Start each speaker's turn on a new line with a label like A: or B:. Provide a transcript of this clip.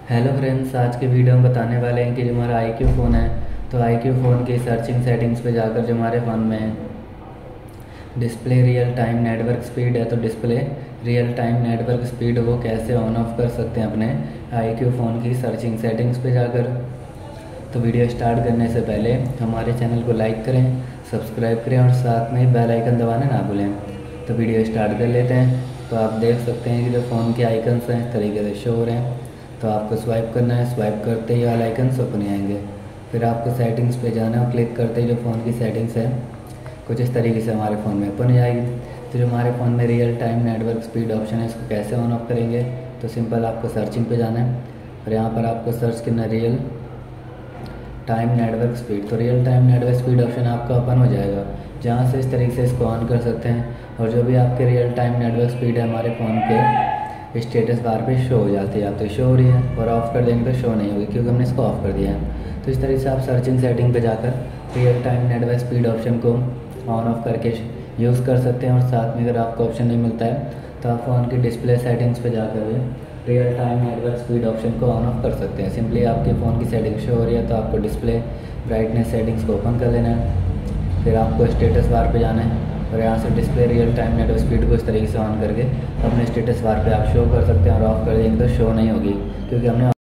A: Hello friends, आज के video में बताने वाले हैं कि जो हमारा आई क्यू फ़ोन है, तो आई क्यू फ़ोन की सर्चिंग सेटिंग्स पे जाकर जो हमारे फ़ोन में display real time network speed है, तो display real time network speed वो कैसे ऑन ऑफ कर सकते हैं अपने आई क्यू फ़ोन की सर्चिंग सेटिंग्स पे जाकर। तो वीडियो स्टार्ट करने से पहले हमारे चैनल को लाइक करें, सब्सक्राइब करें और साथ में बेल आइकन दबाना ना भूलें। तो वीडियो स्टार्ट कर लेते हैं। तो आप देख सकते हैं कि जो फ़ोन के आइकन्स हैं इस तरीके से शो हो रहे हैं। तो आपको स्वाइप करना है, स्वाइप करते ही ऑल आइकन्स ओपन आएंगे। फिर आपको सेटिंग्स पे जाना है और क्लिक करते ही जो फ़ोन की सेटिंग्स है कुछ इस तरीके से हमारे फ़ोन में ओपन हो जाएगी। तो जो हमारे फ़ोन में real time network speed option है, इसको कैसे ऑन ऑफ करेंगे। तो सिंपल आपको सर्चिंग पे जाना है और यहाँ पर आपको सर्च करना है रियल टाइम नेटवर्क स्पीड। तो real time network speed option आपका ओपन हो जाएगा, जहाँ से इस तरीके से इसको ऑन कर सकते हैं। और जो भी आपके रियल टाइम नेटवर्क स्पीड है हमारे फ़ोन के स्टेटस बार पे शो हो जाती है। आप तो शो हो रही है और ऑफ़ कर देंगे तो शो नहीं होगी, क्योंकि हमने इसको ऑफ़ कर दिया है। तो इस तरीके से आप सर्चिंग सेटिंग पे जाकर real time network speed option को ऑन ऑफ करके यूज़ कर सकते हैं। और साथ में अगर आपको ऑप्शन नहीं मिलता है तो आप फ़ोन की डिस्प्ले सेटिंग्स पे जाकर भी real time network speed option को ऑन ऑफ कर सकते हैं। सिंपली आपके फ़ोन की सेटिंग शो हो रही है तो आपको डिस्प्ले ब्राइटनेस सेटिंग्स को ओपन कर लेना है। फिर आपको स्टेटस बार पे जाना है और यहाँ से display real time network speed को इस तरीके से ऑन करके अपने स्टेटस बार पे आप शो कर सकते हैं। और ऑफ कर देंगे तो शो नहीं होगी, क्योंकि हमने